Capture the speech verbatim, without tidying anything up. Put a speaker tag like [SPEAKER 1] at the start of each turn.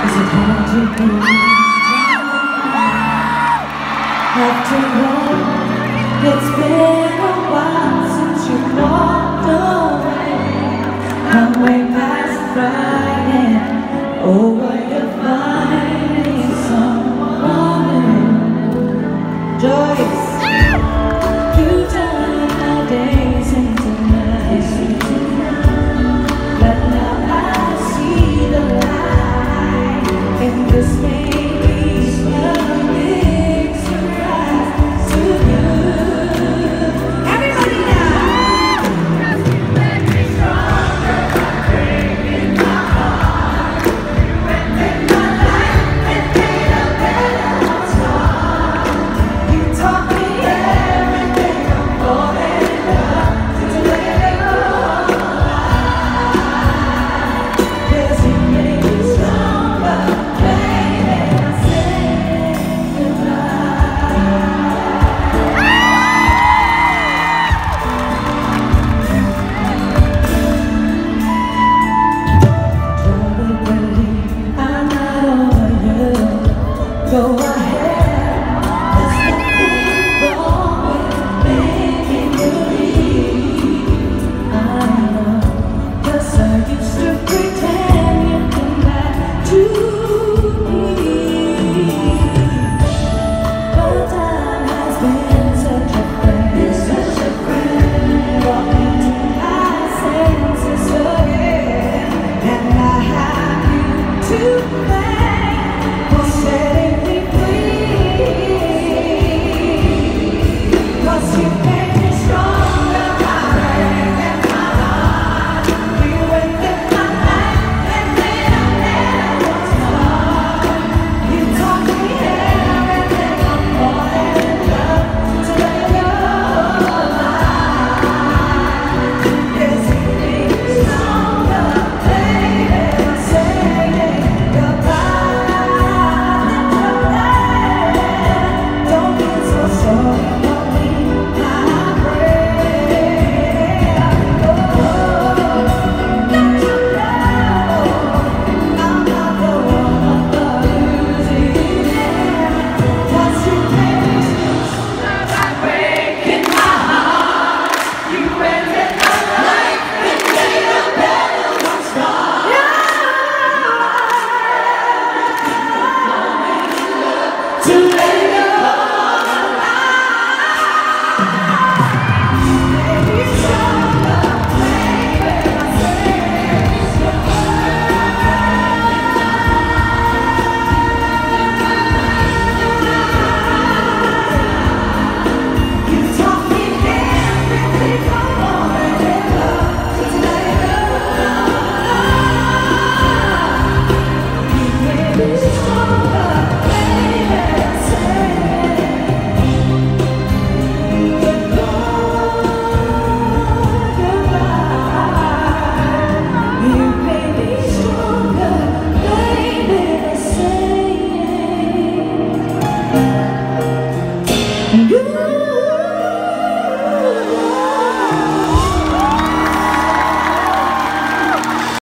[SPEAKER 1] After all, it's been a while since you walked away. I'm way past Friday. Oh, what you're finding someone new. Joyous, you turn my days into nights. But now I see the light in this maybe a big surprise to you. Everybody now! You make me stronger by breaking my heart. You made my life and made a better start. You taught me everything I'm falling in love to let it go. Cause you made me stronger, baby. I said goodbye. Trouble believe I'm not over you. Go ahead, there's nothing wrong with making you leave. I know, 'cause I used to pretend you'd come back to me. But time has been such a friend, such a friend. Brought me to my senses again, and I have you to thank.